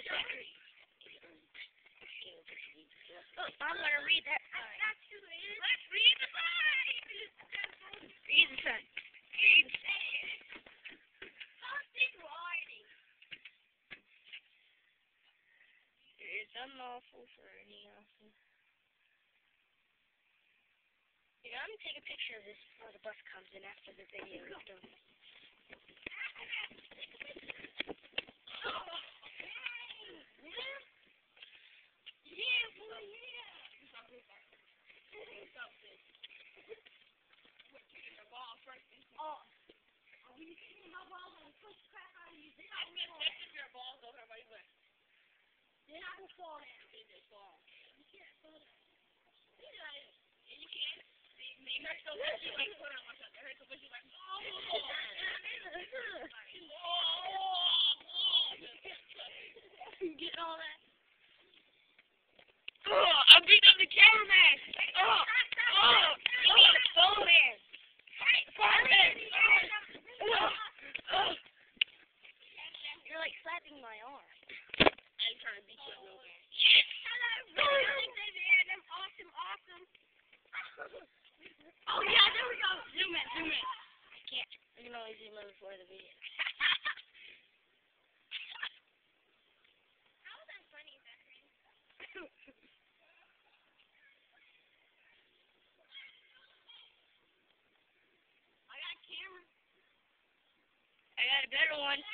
I'm gonna read that sign. Let's read the sign. Read the sign. Read the sign. Something writing. It is unlawful for any officer. You know, I'm gonna take a picture of this before the bus comes in after the video is done. Then I will fall down. You can't fall down. You can't. They hurt so much you like put on myself. They hurt so much you like, oh. You getting all that? I beat up the cameraman. Phone man. Phone man. You're like slapping my arm. I'm trying to beat you up real bad. Yes! Hello, I'm awesome. Oh yeah, there we go. Zoom in. I can't. I can only zoom in before the video. How was that funny, Zachary? I got a camera. I got a better one.